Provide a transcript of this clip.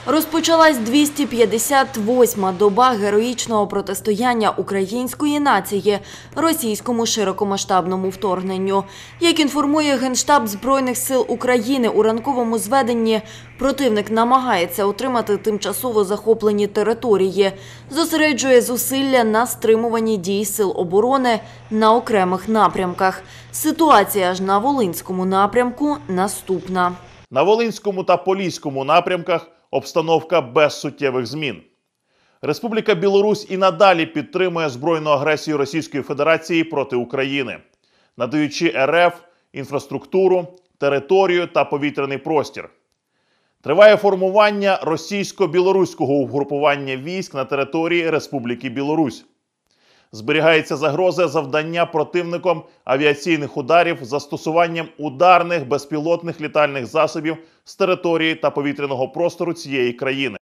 Розпочалась 258-ма доба героїчного протистояння української нації російському широкомасштабному вторгненню. Як інформує Генштаб Збройних сил України у ранковому зведенні, противник намагається отримати тимчасово захоплені території, зосереджує зусилля на стримуванні дій сил оборони на окремих напрямках. Ситуація ж на Волинському напрямку наступна. На Волинському та Поліському напрямках обстановка без суттєвих змін. Республіка Білорусь і надалі підтримує збройну агресію Російської Федерації проти України, надаючи РФ інфраструктуру, територію та повітряний простір. Триває формування російсько-білоруського угрупування військ на території Республіки Білорусь. Зберігається загроза завдання противником авіаційних ударів з застосуванням ударних безпілотних літальних засобів з території та повітряного простору цієї країни.